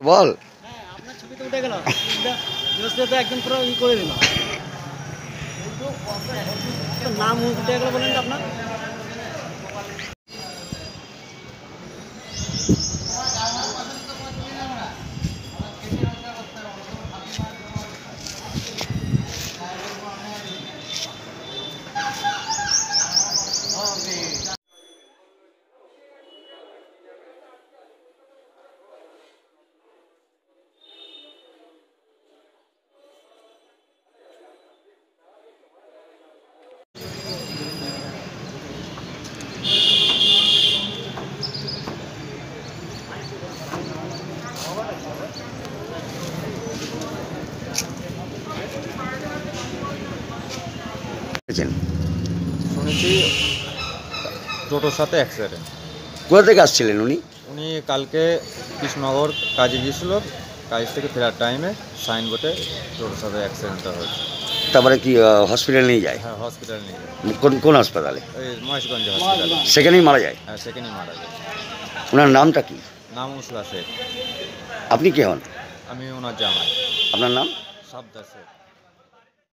বল। হ্যাঁ, আপনার ছবি তো উঠে গেল। নিউজটা তো একদম পুরো করে দিল। নাম উঠে গেল বলেন তো আপনার? শুনেছি টোটোর সাথে অ্যাক্সিডেন্ট। কোথা থেকে আসছিলেন উনি? উনি কালকে কৃষ্ণনগর কাজে গিয়েছিল, কাজ থেকে ফেরার টাইমে সাইনবোর্ডে টোটোর সাথে অ্যাক্সিডেন্টটা হয়েছে। তারপরে কি হসপিটাল নিয়ে যায়? হ্যাঁ, হসপিটাল নিয়ে যায়। কোন কোন হাসপাতালে? এই মহেশগঞ্জ হসপিটালে। সেখানেই মারা যায়? হ্যাঁ, সেখানেই মারা যায়। ওনার নামটা কি? নাম উসলা শেখ। আপনি কে হন? আমি ওনার জামাই। আপনার নাম? সাবদা শেখ।